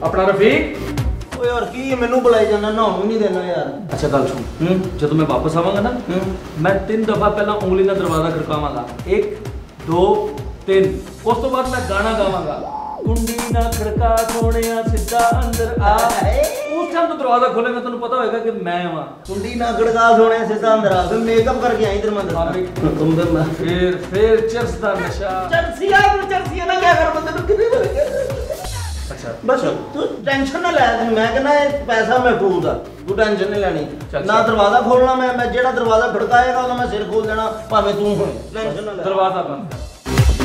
अपना रफीक ओ यार की मैनू बुलाई जाना नहाउण नहीं देना यार। अच्छा गल सुन, जब मैं वापस आवांगा ना मैं 3 दफा पहला उंगली ना दरवाजा खड़कावांगा, 1 2 3, उस तो बाद मैं गाना गावांगा, कुंडी ना खड़का सोनिया सीधा अंदर आ। उस टाइम तो दरवाजा खोलेगा तेन पता होगा कि मैं वहां। कुंडी ना खड़का सोनिया सीधा अंदर आ। फिर मेकअप करके आई तेरे मंदिर तुम फिर चर्च दा नशा चर्सिया ना क्या कर बंदे कितने। अच्छा बस तू टेंशन ना ले, मैं कहना पैसा महफूज है, तू टेंशन नहीं लेनी। ना दरवाजा खोलना, मैं जेड़ा दरवाजा खड़काएगा ओदा मैं सिर खोल देना, भाਵੇਂ तू होए, टेंशन ना ले। दरवाजा बंद कर।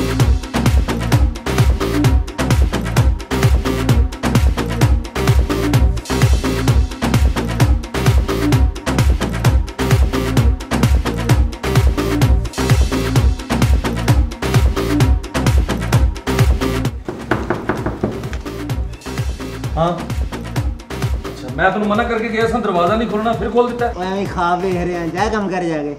हाँ अच्छा, मैं तुम मना करके गया सा दरवाजा नहीं खोलना, फिर खोल देता है। मैं खा वेख रहे हैं, जा कम कर जाके।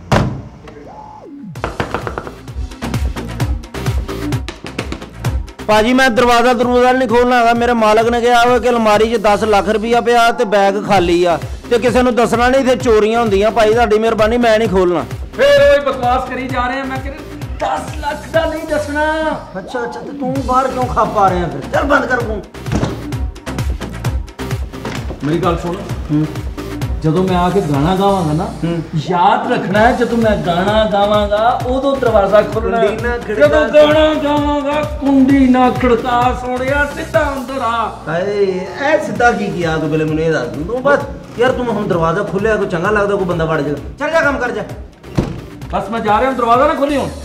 भाजी मैं दरवाजा नहीं खोलना है, मेरे मालक ने कहा कि अलमारी च 10 लाख रुपया पिया ते बैग खाली आ, ते किसी नूं दसना नहीं, इत्थे चोरियां होंदियां, भाई तुहाडी मेहरबानी मैं नहीं खोलना। फिर वही बकवास करी जा रहे हैं, मैं कह 10 लाख का नहीं दसना। अच्छा अच्छा तो तू बाहर क्यों खा पा रहे हैं फिर? चल बंद कर फोन। मेरी गल सुन, जदों मैं आके गाना गावांगा ना, याद रखना है जदों मैं गाना गावांगा उदों दरवाजा खोलना, जदों गाना गावांगा कुंडी ना खड़का सोनिया सीधा अंदर आ। हाय ऐ सीधा की किया तू, पहले मुझे दस तू बस यार, तुम हम दरवाजा खोलिया कोई चंगा लगदा, कोई बंदा वड़ जाएगा, चल जा काम कर जा। बस मैं जा रहा हूं, दरवाजा ना खोली हूं।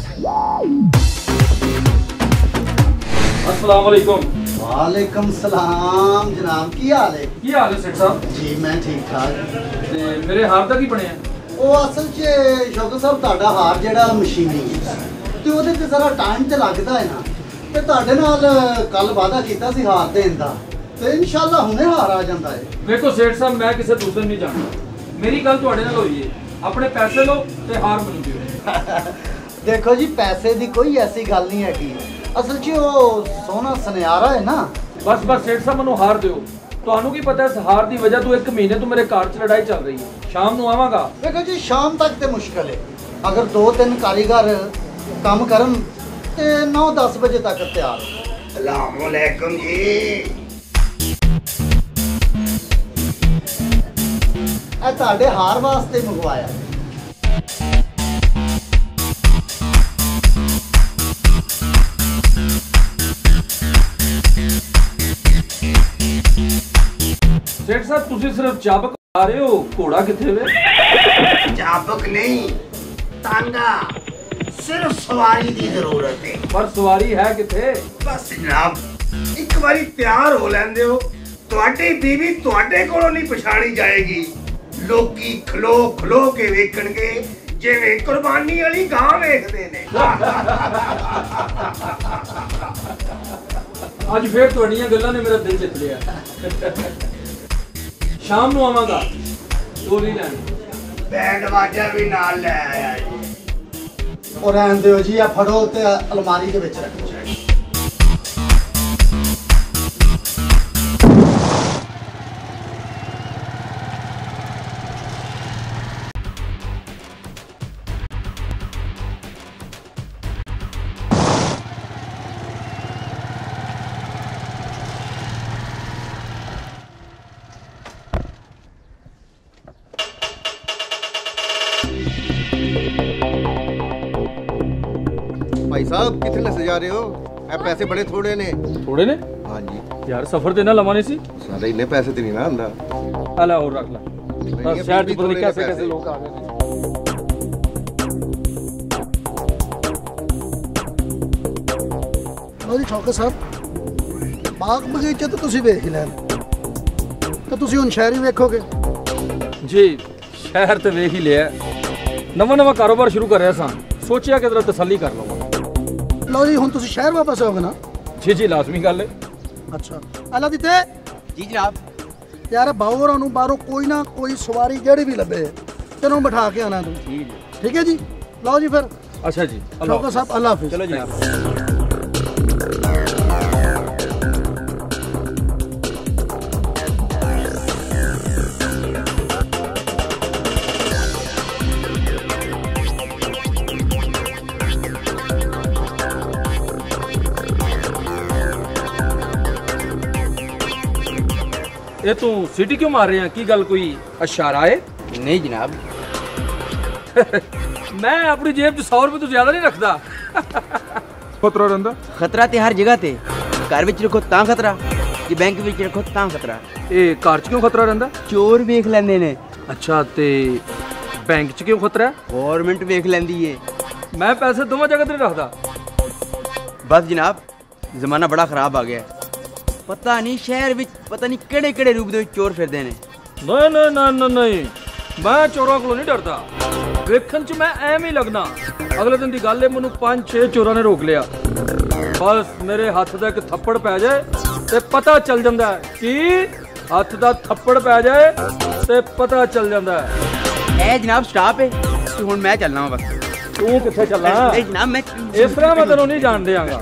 अस्सलाम वालेकुम। वालेकुम सलाम जनाब, की हाल है? की हाल है सेठ साहब? जी मैं ठीक ठाक। ते मेरे हार दा की बनया? ਉਹ ਅਸਲ 'ਚ ਸ਼ੌਕਤ ਸਾਹਿਬ ਤੁਹਾਡਾ ਹਾਰ ਜਿਹੜਾ ਮਸ਼ੀਨੀ ਹੈ ਤੇ ਉਹਦੇ ਤੇ ਜ਼ਰਾ ਟਾਈਮ ਤੇ ਲੱਗਦਾ ਹੈ ਨਾ, ਤੇ ਤੁਹਾਡੇ ਨਾਲ ਕੱਲ ਵਾਅਦਾ ਕੀਤਾ ਸੀ ਹਾਰ ਦੇਣ ਦਾ, ਤੇ ਇਨਸ਼ਾਅੱਲਾ ਹੁਣੇ ਹਾਰ ਆ ਜਾਂਦਾ ਹੈ। ਵੇਖੋ ਸੇਠ ਸਾਹਿਬ ਮੈਂ ਕਿਸੇ ਦੂਸਰੇ ਨਹੀਂ ਜਾਣਦਾ, ਮੇਰੀ ਗੱਲ ਤੁਹਾਡੇ ਨਾਲ ਹੋਈ ਹੈ, ਆਪਣੇ ਪੈਸੇ ਲਓ ਤੇ ਹਾਰ ਮੈਨੂੰ ਦਿਓ। ਦੇਖੋ ਜੀ ਪੈਸੇ ਦੀ ਕੋਈ ਐਸੀ ਗੱਲ ਨਹੀਂ ਹੈਗੀ, ਅਸਲ 'ਚ ਉਹ ਸੋਹਣਾ ਸੁਨਿਆਰਾ ਹੈ ਨਾ। ਬਸ ਬਸ ਸੇਠ ਸਾਹਿਬ ਮੈਨੂੰ ਹਾਰ ਦਿਓ। ਤੁਹਾਨੂੰ ਕੀ ਪਤਾ ਇਸ ਹਾਰ ਦੀ ਵਜ੍ਹਾ ਤੋਂ 1 ਮਹੀਨੇ ਤੋਂ ਮੇਰੇ ਘਰ 'ਚ ਲੜਾਈ ਚੱਲ ਰਹੀ ਹੈ, ਸ਼ਾਮ ਨੂੰ ਆਵਾਂਗਾ। ਦੇਖੋ ਜੀ ਸ਼ਾਮ ਤੱਕ ਤੇ ਮੁਸ਼ਕਲ ਹੈ, ਅਗਰ 2-3 ਕਾਰੀਗਰ ਕੰਮ ਕਰਨ ਤੇ 9-10 ਵਜੇ ਤੱਕ ਤਿਆਰ। अस्सलाम वालेकुम जी। ਇਹ ਤੁਹਾਡੇ ਹਾਰ ਵਾਸਤੇ ਮੰਗਵਾਇਆ। सेठ साहब तुसी सिर्फ चाबक आ रहे हो, घोड़ा किथे वे? चाबक नहीं तांगा, सिर्फ सवारी की जरूरत है। पर सवारी है किथे? बस जनाब एक बारी तैयार हो लेंदे हो, तुहाडी बीवी तुहाडे कोलों नहीं पछाणी जाएगी। लोकी खलो खलो के वेखणगे जिवें कुर्बानी वाली गां वेखदे ने। आज फिर तुहाडीआं गल्लां ने मेरा दिल जित लिया। शाम ਨੂੰ ਆਵਾਂਗਾ, ਚੋਰੀ ਲੈਣ। बैंड बाजा भी नाल ले आया जी। और रहन दियो जी, आ फड़ो ते अलमारी दे विच रखो। भाई साहब कितने से जा रहे हो? पैसे बड़े थोड़े ने। थोड़े ने? हाँ जी यार सफर ते ना लवाने सी। सारे इतने पैसे तो नहीं ना आंदा। अला और रख ला। बस शहर दी पता नहीं कैसे कैसे लोग आ गए। लो जी शौकत साहब, बाग बगीचे तो तुसी वेख ही लैन, तो तुसी हुण शहर ही वेखोगे? जी शहर ते वेख ही लिया, नवा नवा कारोबार शुरू कर रहा सा, सोचिया कि जरा तसल्ली कर लवां। लो जी हुण तुसी शहर वापस आओगे ना? जी जी लाजमी गल है। अच्छा अल्लाह दीते जी जनाब। यार बाऊ होरां नूं बाहरों कोई ना कोई सवारी जेड़ी भी लभे तेनों बिठा के आना तू। ठीक है जी, लो जी फिर। अच्छा जी शौकत साहब अल्लाह हाफिज़। चलो जी। ये तू सीटी क्यों मार रहे हैं? की गल कोई इशारा है? नहीं जनाब। मैं अपनी जेब च 100 रुपए तो ज्यादा नहीं रखता। खतरा रहिंदा? खतरा ते हर जगह ते, घर विच रखो तां खतरा, जे बैंक विच रखो तां खतरा। ये घर च क्यों खतरा रहिंदा? चोर वेख लैंदे ने। अच्छा ते बैंक च क्यों खतरा है? गवर्नमेंट वेख लैंदी है। मैं पैसे दोवां जगह ते नहीं रखदा। बस जनाब जमाना बड़ा खराब आ गया है। पता नहीं शहर विच पता नहीं केड़े केड़े रूप दे चोर फिरदे ने। नहीं नहीं नहीं नहीं, मैं चोरों को नहीं डरता। वेखन च मैं एम ही लगना। अगले दिन की गल है, मैनू 5-6 चोरों ने रोक लिया। बस मेरे हाथ दा एक थप्पड़ पै जाए ते पता चल जाता है कि हाथ दा थप्पड़ पै जाए ते पता चल जाता है। ए जनाब स्टॉप है, तू हुण मैं चलना बस। तू किथे चलना? ए जनाब मैं इस तरह मैं तेनों नहीं जान देंगा।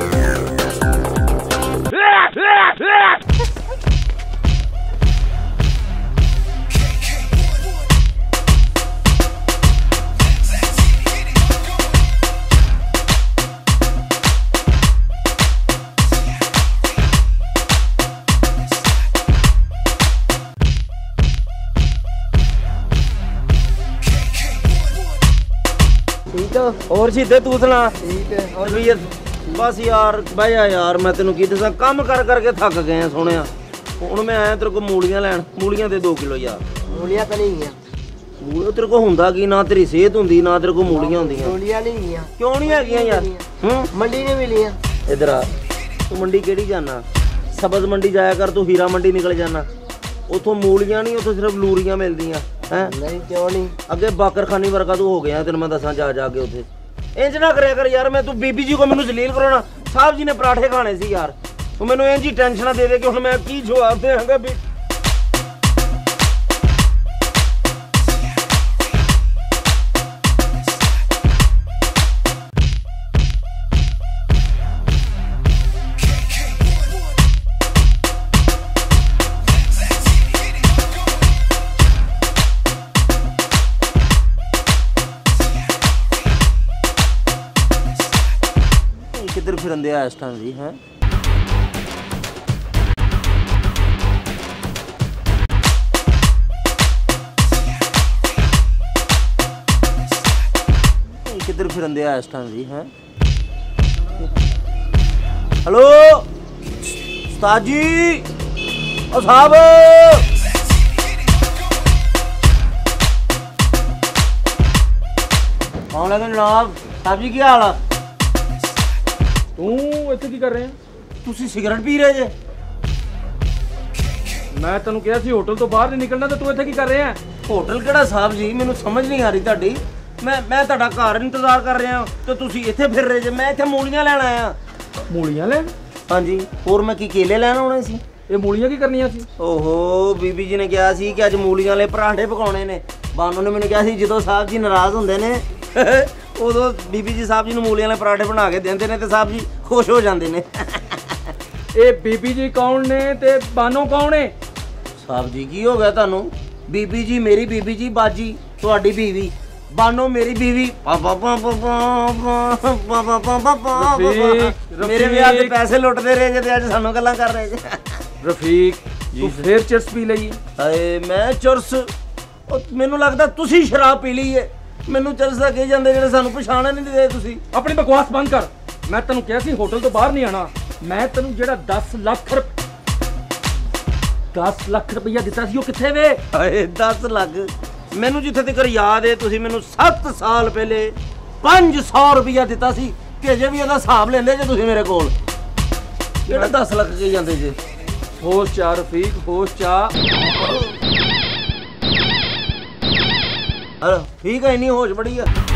ठीक है और सीधे तू सुना? ठीक है और भी बस यार भाई यार मैं तेन की दसा काम कर करके थक गए सोने। हूँ मैं आया तेरे को मूलियां लैन। मूलियां दे 2 किलो यार। मूलियां तो नहीं है। मूलियां तेरे को हुंदा की ना तेरी सेहत हुंदी ना तेरे को मूलियां हुंदियां। मूलियां नहीं है। क्यों नहीं है यार? मंडी ने मिली है। इधर आ, तू मंडी केड़ी जाना? सब्ज मंडी जाया कर, तू हीरा मंडी निकल जाना। उतों मूलियां नहीं, उतों सिर्फ लूरियां मिलदियां हैं। नहीं क्यों नहीं? अगे बाकरखानी वर्गा तू हो गया तेन मैं दसा जा जाके उथे। इंज ना करया कर यार। मैं तू बीबी जी को मैनू जलील कराना। साहब जी ने पराठे खाने सी यार। तू मैनू इंज ही टेंशन दे कि हुण मैं की जवाब देंगा भी। किधर फिरंदे आ इस टाइम जी हैं? किधर फिरंदे आ इस टाइम जी हैं? हेलो उस्ताद जी, ओ साहब कौन लगे जनाब? साहब जी की हाल है? तू इत्थे की कर रहे हैं? तुसी सिगरेट पी रहे जे? मैं तेन कहा सी होटल तो बाहर नहीं निकलना, तो तू इत्थे की कर रहे हैं? होटल केड़ा साहब जी? मैनू समझ नहीं आ रही ਤੁਹਾਡੀ। मैं ਤੁਹਾਡਾ घर इंतजार कर रहा तो तुसी इत्थे फिर रहे जे। मैं इत्थे मूलियां लैण आया। मूलियां लैण? हाँ जी। और मैं की केले लैण आने सी। ये मूलियां की करनियां सी? ओहो बीबी जी ने कहा सी कि अज मूलियां वाले पराठे पकाने ने। बानू ने मैनू कहा सी जदों साहब जी नाराज होंदे ने उदों बीबी जी साहब जी नूं मूलियां वाले पराठे बना के देंदे ने ते साहब जी खुश हो जांदे ने। ये बीबी जी कौन ने ते बानो कौन है? साहब जी की हो गया तुहानू? बीबी जी मेरी बीबी जी, बाजी तुहाडी बीवी, बानो मेरी बीवी। मेरे विआह ते पैसे लुटदे रहे जे ते अज सानू गल्लां कर रहे जे। रफीक तू फिर चरस पी लई? हाए मैं चरस? मैनू लगदा तुसी शराब पी ली है। मैनू चरस दा कही जांदे जेड़े सानू पछाण नहीं दे। तुसी अपनी बकवास बंद कर। मैं तेनू कहा सी होटल तो बाहर नहीं आना। मैं तेनू जेड़ा 10 लाख रुपया दिता सी, वो किथे वे? हाए 10 लाख? मैनू जिथे तक याद है तुसी मैनू 7 साल पहले 500 रुपया दिता सी ते अजे भी ओदा हिसाब लेंदे जे तुसी मेरे कोल। केड़ा 10 लाख कही जांदे जे? होश चा रफीक, होश चा। ठीक है, इन्नी होश बड़ी है।